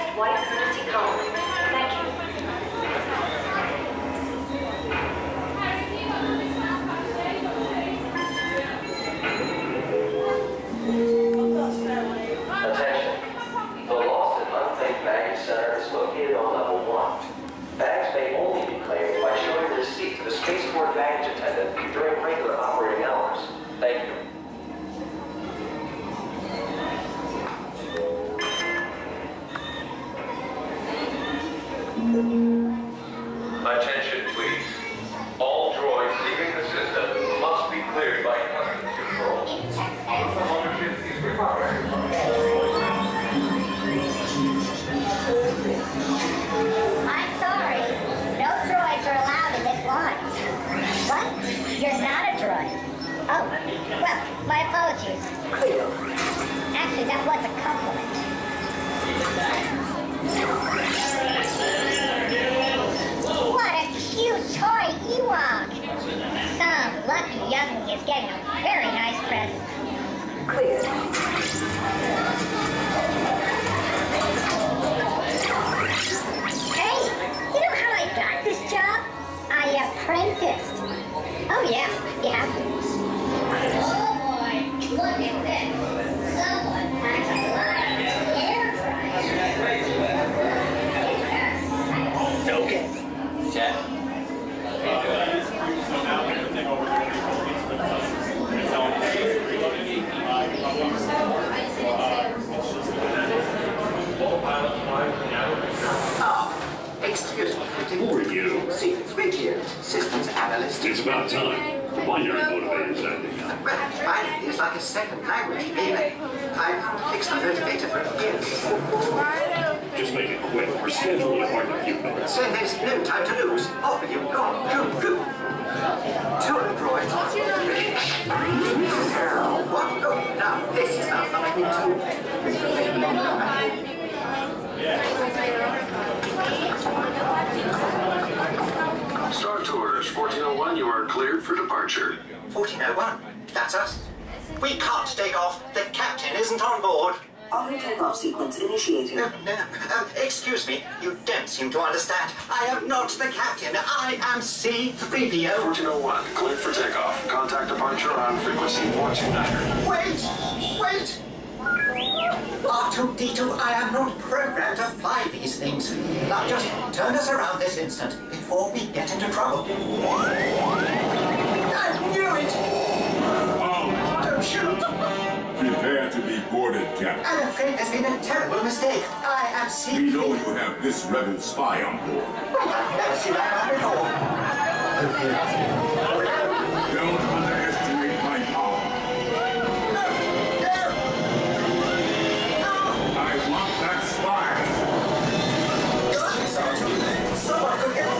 white courtesy collar. Thank you. Attention. The Lost and Unsafe Baggage Center is located on level 1. Bags may only be claimed by showing a receipt to the spaceport baggage attendant during regular operating hours. Thank you. Attention, please. All droids leaving the system must be cleared by customs controls. Ownership is required. I'm sorry. No droids are allowed in this launch. What? You're not a droid. Oh, well, my apologies. Actually, that was a compliment. What a cute toy Ewok! Some lucky youngling is getting a very nice present. Clear. Hey, you know how I got this job? I apprenticed. Oh yeah, you have to. Oh boy, look at this. Someone actually lied. Air fryer. Okay. Chat. Excuse me. Who are you? C3 systems analyst. It's about time. The binary motivator is ending up. Well, binary is like a second language to me. I've fixed the motivator for years. Just make it quick. We're scheduling a part in a few minutes. So there's no time to lose. Off with you. Go on. Go. Two androids. What? Oh, now this is not something Star Tours 1401, you are cleared for departure. 1401. That's us. We can't take off. The captain isn't on board. Auto takeoff sequence initiated. No. Excuse me. You don't seem to understand. I am not the captain. I am C3PO. 1401, cleared for takeoff. Contact departure on frequency 429. Wait! R2-D2, I am not programmed to fly these things. Now just turn us around this instant before we get into trouble. I knew it! Don't shoot! Prepare to be boarded, Captain. I'm afraid there's been a terrible mistake. I am C3PO. We know you have this rebel spy on board. I've never seen that before. Don't underestimate my power. I want that spy. Someone could get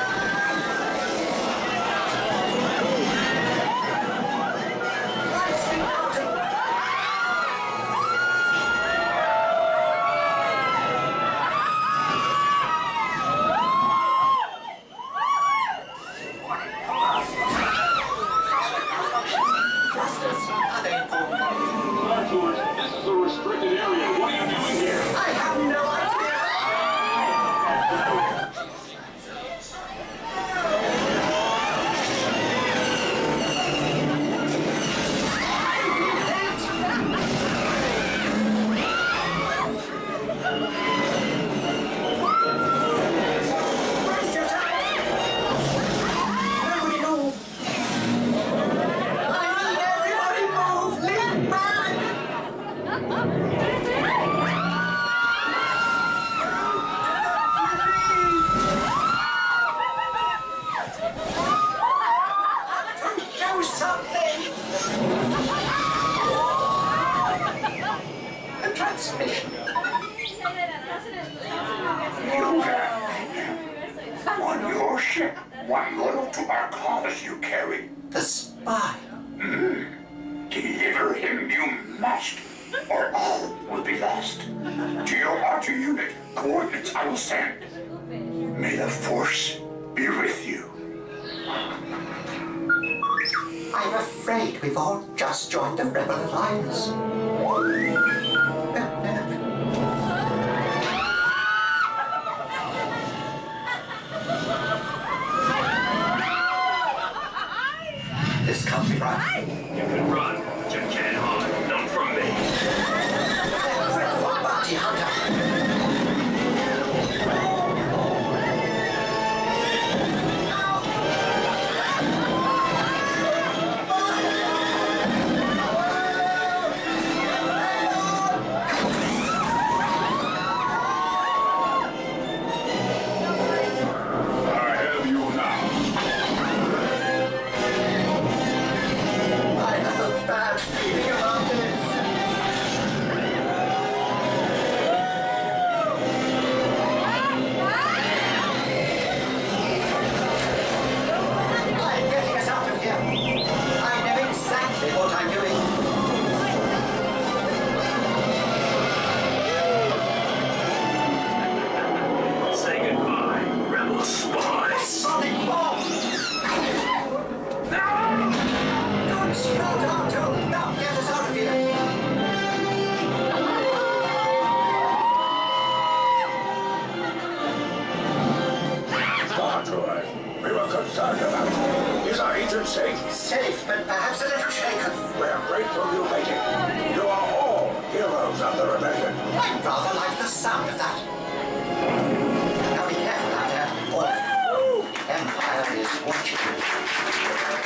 This is a restricted area. What are you doing here? I have no idea. Waste your time. Nobody move. I need everybody move. Lean back. Do something! A transmission. On your ship, one loyal to our cause you carry. The spy. Deliver him, you must, or all will be lost. To your R2 unit, coordinates I will send. May the Force be with you. I'm afraid we've all just joined the Rebel Alliance. mission safe? Safe, but perhaps a little shaken. We're grateful you made it. You are all heroes of the rebellion. I rather like the sound of that. Now be careful out there, or the Empire is watching you.